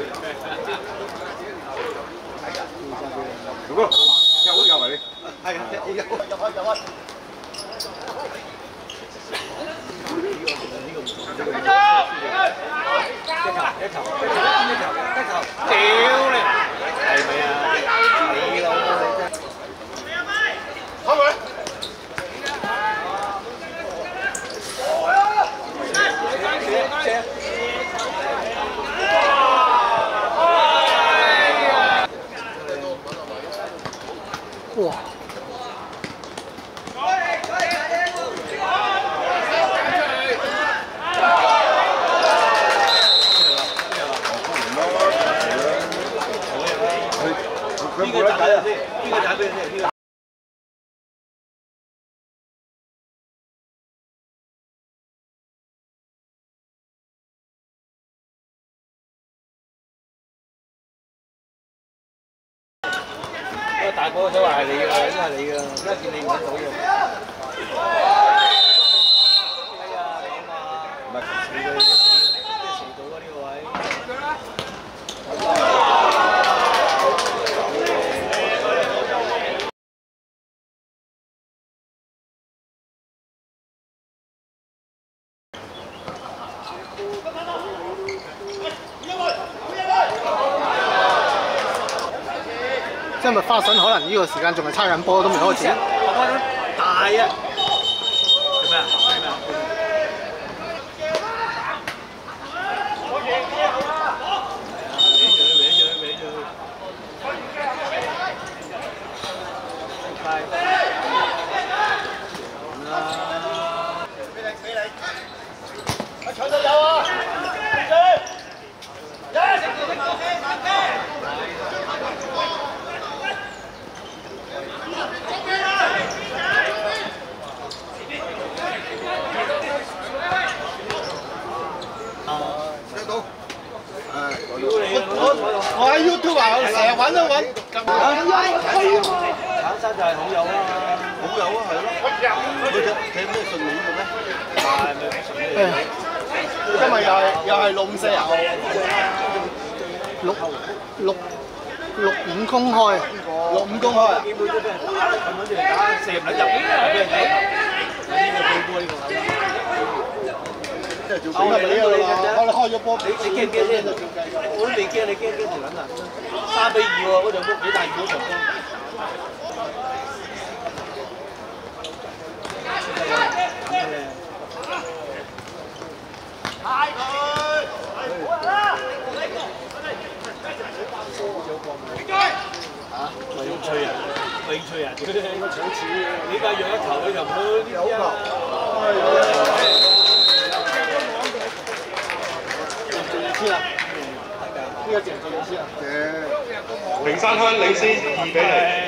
哥，入埋你。係啊，入開。一球，屌你！係咪啊？你老母你真係。開門。哇！邊個打先？邊個打俾你先？邊個？大哥想話係你㗎，應該係你㗎，而家見你唔揾到嘅。哎呀，你啊嘛，唔係死佢，死到啊呢個位。 即係咪花神可能呢個時間仲係猜緊波都未開始？ 大啊！做咩啊？做咩啊？搶到有啊！ 我喺 YouTube 啊，我成日揾都揾。 橙山就係好友啊，好友啊，係咯。佢睇咩順利嘅咩？係咪？ 今日又係6-54啊！6-5公開，6-5公開。 基本都俾人打，咁樣嚟打，射唔撚入，俾人睇。呢個對波呢個係。即係做幾個你啊？我哋開咗波，你驚唔驚先？我都未驚，你驚條撚啊！3-2喎，嗰場波幾大魚嗰場波。嚇！咪興趣啊！興趣啊！佢哋應該搶錢，你而家讓一球佢就唔會有球。呢個正意思啊！ 明山鄉領先2-0。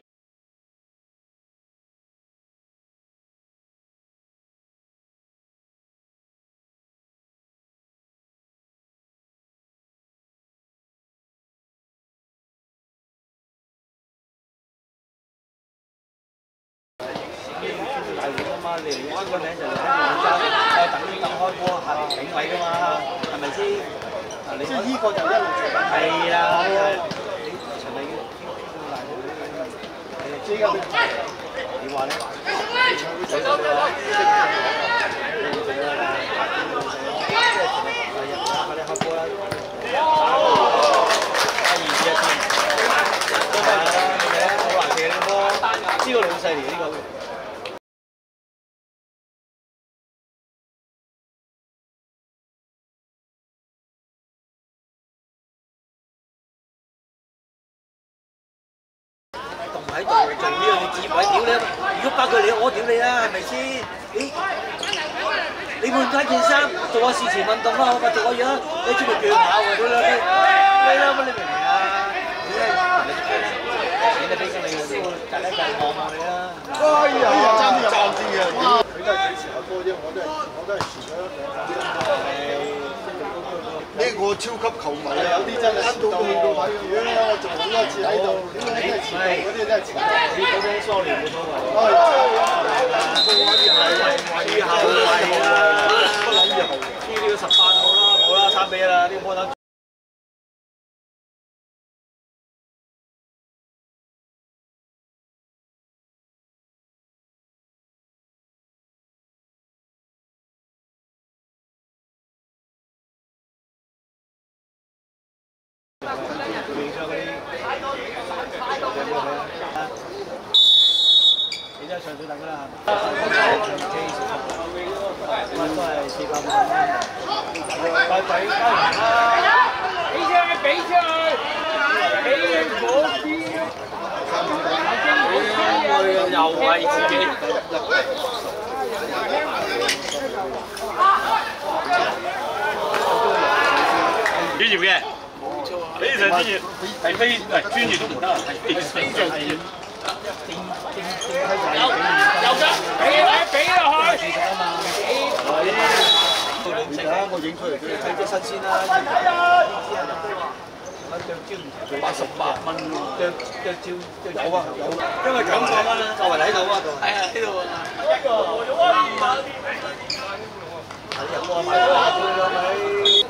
大會啊嘛，你嚟安個名就嚟喺等開波下邊頂位噶嘛，係咪先？即係呢個就一路做緊。係啊，你循例嘅大會，係啊，你話咧？快啲開波啦！好難射呢波，呢個老細嚟呢個。喺度做呢樣嘢自毀屌你！如果包括你，我屌你啦，係咪先？你換翻件衫，做下事前運動啦，好嘛？做下樣，你出嚟腳跑喎，屌你！你啦，你明唔明啊？你俾緊你嘅先，隔一隔望你啦。 哎呀，爭啲嘅， 佢都係幾時開波啫？我都係遲咗2 呢個超級球迷啊，有啲真係遲到去到睇嘅。我做好多次喺度，點解真係遲到？嗰啲真係遲到。 你嗰啲 sorry 冇所謂。以後係啊，乜撚以後？呢個18號啦，冇啦，3-1啦，呢個波膽。 影相嗰啲你真係上水等㗎啦，都係450蚊。快俾啦！俾出去，俾嗰邊。又為自己。專業嘅，冇錯啊！非常專業，係非係專業都唔得，係非常專業。有㗎，俾落去。40啊嘛，而家我影出嚟俾你睇啲新鮮啦。剁椒唔同88蚊喎，剁椒有啊有，因為9個蚊啦，作為喺度啊度。係啊，呢度啊。一個5蚊。係入過買咗8個啦咪。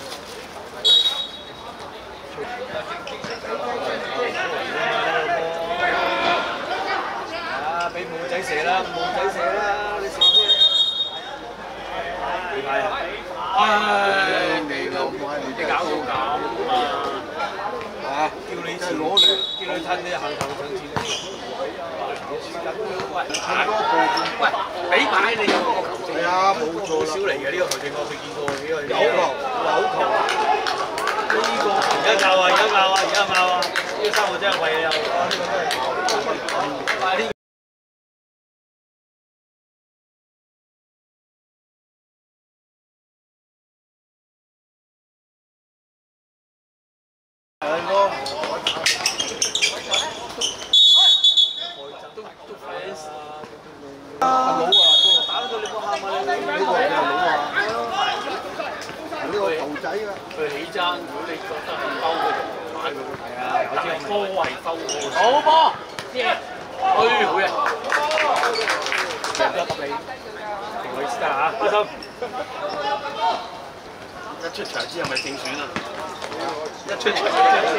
啊！俾妹仔射啦，妹仔射啦，你射咩？點解啊？唉，你搞到咁啊！嚇！叫你攞嚟，叫你趁你行頭上前。喂，俾牌你有嗰個球證。係啊，冇錯少嚟嘅呢個球證，我未見過呢個。有球。呢個而家拗啊！呢個生活真係為啊！呢兩個阿佬啊，打到你冇喊啊！呢個係佬啊！呢個頭仔啊！佢起爭，如果你覺得係溝嘅就買佢。係啊，我知係波係溝嘅。好波，好嘢！成個合理，唔好意思啊嚇，開心。一出場之後咪正選啊！一出場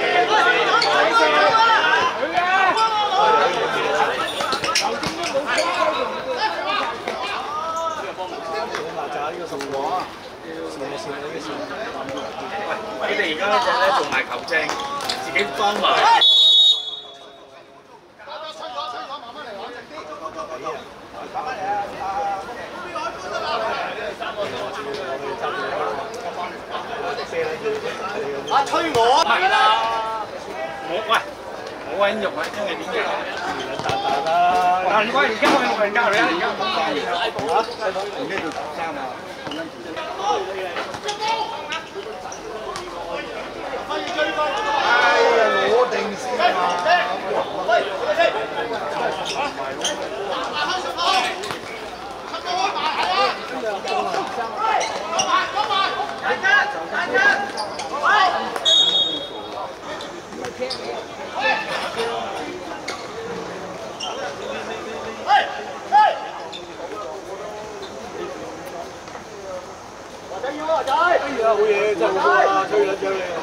喂，你哋而家呢隻咧做埋球證，自己裝埋。啊！吹我係啦，我揾肉啊，因為點解？難怪而家我用人教你啊！而家唔咩叫13啊？哎呀，攞定先啊！哎呀，好嘢，真係好啊！吹撚咗你啊！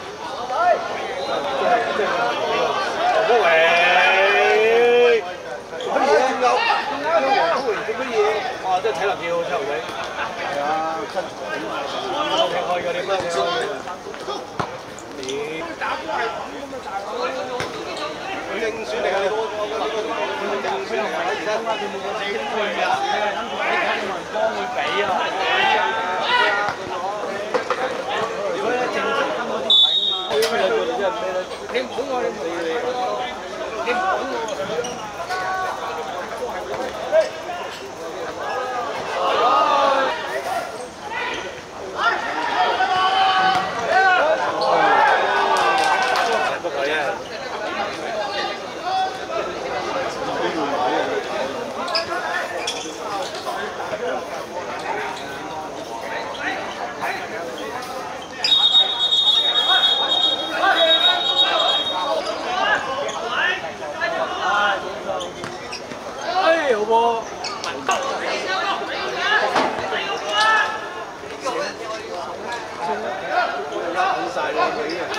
真係好喂！做乜嘢？仲有做乜嘢？哇！真係體能幾好，細路仔。係啊，身材點啊？我踢開㗎，你乜嘢？你打波係咁㗎嘛，大佬。正選嚟㗎，你正選嚟㗎，而家佢冇個正選㗎，你睇冇人幫佢俾啊！你唔好我，你唔好我。好波！晒你佢啊！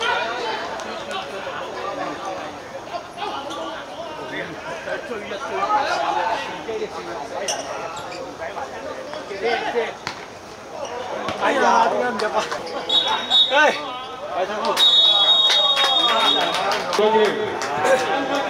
追一追，自己嘅自由使人唔使埋人。哎呀，點解唔入啊？哎！ 再見。